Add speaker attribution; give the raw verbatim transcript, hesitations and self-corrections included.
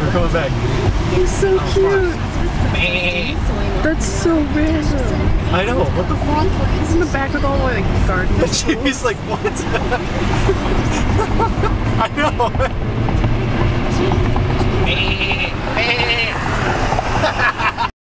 Speaker 1: I'm coming back.
Speaker 2: He's so
Speaker 1: oh,
Speaker 2: cute. That's so random.
Speaker 1: I know. What the fuck?
Speaker 2: He's in the back with all the like garden.
Speaker 1: Jimmy's like, what? I know.